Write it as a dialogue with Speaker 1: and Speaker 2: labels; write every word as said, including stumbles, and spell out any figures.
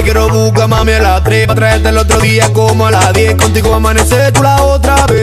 Speaker 1: quiero buscar, mami, a las tres pa' traerte el otro día como a las diez. Contigo amanece tú la otra vez.